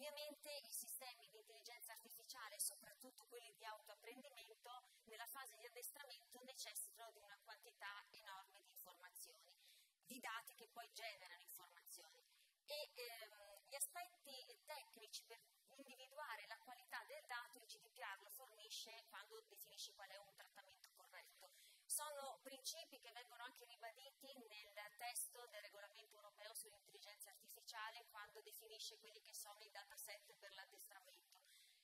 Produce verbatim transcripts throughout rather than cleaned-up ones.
Ovviamente i sistemi di intelligenza artificiale, soprattutto quelli di autoapprendimento, nella fase di addestramento necessitano di una quantità enorme di informazioni, di dati che poi generano informazioni. E ehm, gli aspetti tecnici per individuare la qualità del dato il G D P R lo fornisce quando definisce qual è un trattamento corretto. Sono principi che vengono anche ribaditi nel testo del regolamento europeo sull'intelligenza artificiale quando definisce quelli che sono i dataset per l'addestramento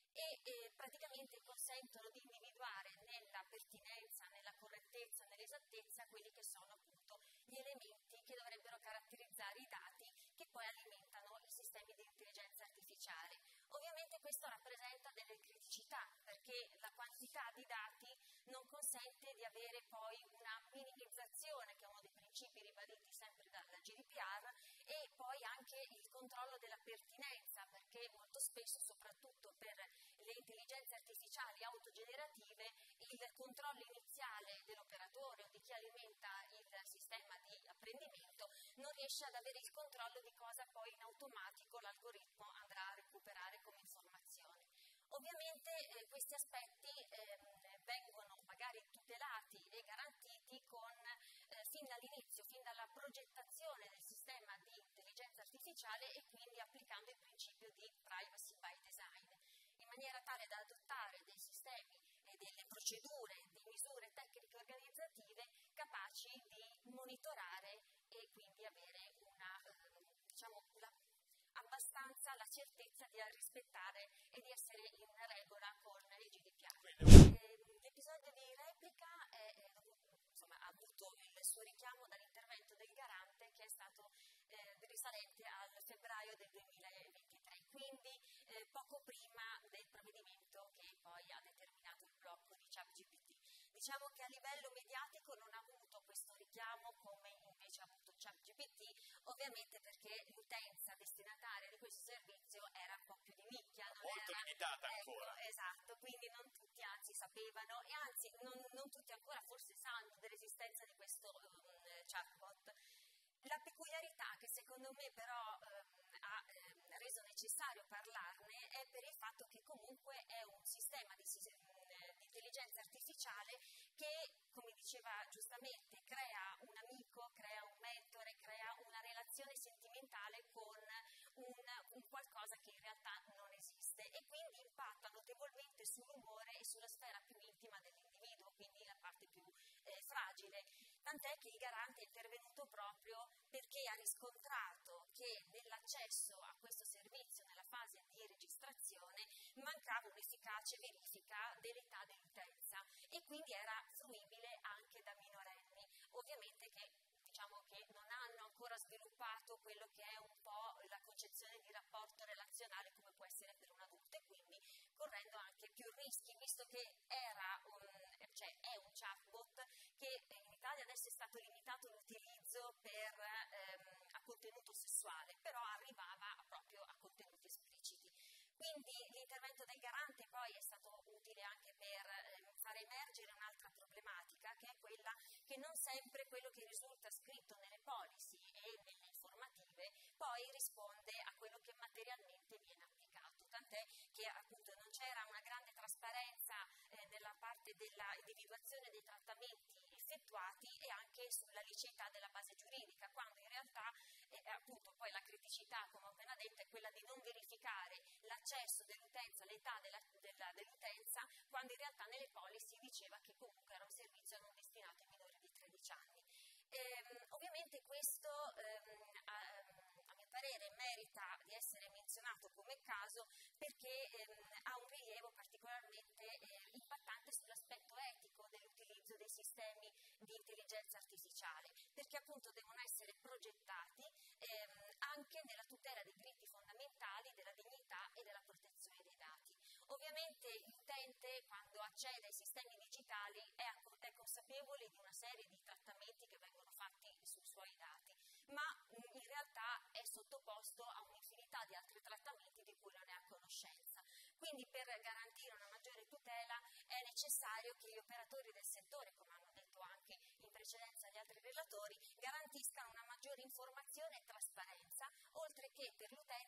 e eh, praticamente consentono di individuare nella pertinenza, nella correttezza, nell'esattezza quelli che sono appunto gli elementi che dovrebbero caratterizzare i dati che poi alimentano i sistemi di intelligenza artificiale. Ovviamente questo rappresenta delle criticità perché la quantità di dati non consente di avere poi una minimizzazione, che è uno dei principi ribaditi sempre dalla G D P R, e poi anche il controllo della pertinenza, perché molto spesso, soprattutto per le intelligenze artificiali autogenerative, il controllo iniziale dell'operatore o di chi alimenta il sistema di apprendimento non riesce ad avere il controllo di cosa poi in automatico l'algoritmo andrà a recuperare come informazione. Ovviamente eh, questi aspetti eh, vengono magari tutelati e garantiti con, eh, fin dall'inizio, fin dalla progettazione del sistema di intelligenza artificiale e quindi applicando il principio di privacy by design, in maniera tale da adottare dei sistemi e delle procedure di misure tecniche organizzative capaci di monitorare e quindi avere una, eh, diciamo, la abbastanza la certezza di rispettare e di essere in regola con il G D P R. Eh, l'episodio di replica è, è, insomma, ha avuto il suo richiamo dall'intervento del garante che è stato eh, risalente al febbraio del duemilaventitré, quindi eh, poco prima del provvedimento che poi ha determinato il blocco di ChatGPT. Diciamo che a livello mediatico non ha avuto questo richiamo come invece ha avuto ChatGPT, ovviamente perché l'utenza destinataria di questo servizio era un po' più di nicchia. Non Molto era, limitata ecco, ancora. Esatto, quindi non tutti anzi sapevano e anzi non, non tutti ancora forse sanno dell'esistenza di questo um, chatbot. La peculiarità che secondo me però ehm, ha ehm, reso necessario parlarne è per il fatto che comunque è un sistema di, di intelligenza artificiale che, come diceva giustamente, crea un amico, crea un mentore, crea una relazione sentimentale con un, un qualcosa che in realtà non esiste e quindi impatta notevolmente sull'umore e sulla sfera più intima dell'individuo, quindi la parte più eh, fragile. Tant'è che il garante è intervenuto proprio perché ha riscontrato che nell'accesso a questo servizio, nella fase di registrazione, mancava un'efficace verifica dell'età dell'utenza e quindi era fruibile anche da minorenni. Ovviamente che diciamo che non hanno ancora sviluppato quello che è un po' la concezione di rapporto relazionale come può essere per un adulto e quindi correndo anche più rischi, visto che era un, cioè è un chatbot che in Italia adesso è stato limitato l'utilizzo per, ehm, a contenuto sessuale, però arrivava proprio a contenuti espliciti. Quindi l'intervento del garante poi è stato utile anche per eh, far emergere un'altra problematica, che è quella che non sempre quello che risulta scritto nelle policy e nelle informative poi risponde a quello che materialmente viene applicato, tant'è che appunto non c'era una grande trasparenza eh, nella parte della individuazione dei trattamenti effettuati e anche sulla liceità della base giuridica, quando in realtà eh, appunto poi la criticità, come ho appena detto, è quella di non verificare l'accesso dell'utenza, l'età della, della, dell'utenza, quando in realtà nelle policy diceva che comunque era un servizio non destinato ai minori di tredici anni. Ehm, ovviamente questo ehm, a, a mio parere merita di essere menzionato come caso perché ehm, ha un rilievo particolarmente eh, impattante sull'aspetto etico dell'utilizzo dei sistemi di intelligenza artificiale, perché appunto devono essere progettati ehm, anche nella tutela dei diritti fondamentali, della dignità e della protezione dei dati. Ovviamente l'utente quando accede ai sistemi digitali è, è consapevole di una serie di trattamenti che vengono fatti sui suoi dati, ma mh, in realtà è sottoposto a un'infinità di altri trattamenti di cui non è a conoscenza. Quindi per garantire una maggiore tutela è necessario che gli operatori del settore, come hanno detto anche in precedenza gli altri relatori, garantiscano una maggiore informazione e trasparenza, oltre che per l'utente stesso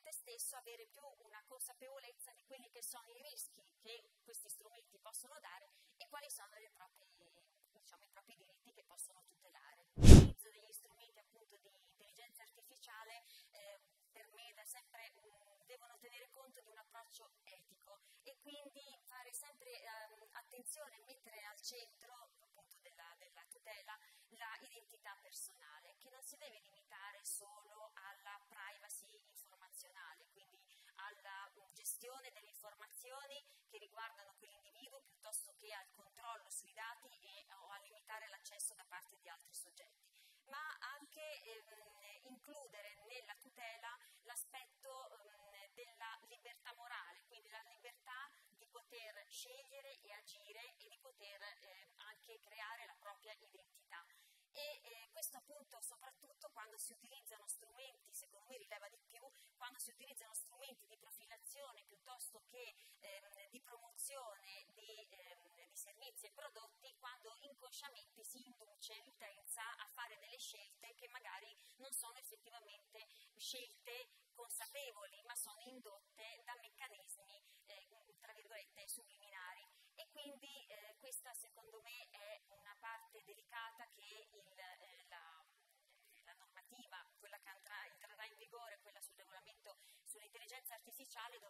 posso avere più una consapevolezza di quelli che sono i rischi che questi strumenti possono dare e quali sono le proprie, diciamo, i propri diritti che possono tutelare. L'utilizzo degli strumenti appunto di intelligenza artificiale eh, per me da sempre mh, devono tenere conto di un approccio etico e quindi fare sempre ehm, attenzione a mettere al centro appunto della, della tutela la identità personale, che non si deve limitare solo alla privacy informazionale, quindi alla um, gestione delle informazioni che riguardano quell'individuo piuttosto che al controllo sui dati e, o a limitare l'accesso da parte di altri soggetti, ma anche ehm, includere nella tutela l'aspetto ehm, della libertà morale, quindi la libertà di poter scegliere e agire e di poter eh, anche creare la propria identità. E eh, questo appunto soprattutto quando si utilizzano strumenti, secondo me rileva di più, quando si utilizzano strumenti di profilazione piuttosto che ehm, di promozione di, ehm, di servizi e prodotti, quando inconsciamente si induce l'utenza a fare delle scelte che magari non sono effettivamente scelte consapevoli, ma sono indotte da meccanismi eh, tra virgolette subliminari. E quindi eh, questa secondo me è una parte delicata che il, eh, la, la normativa, quella che andrà, entrerà in vigore, quella sul regolamento sull'intelligenza artificiale,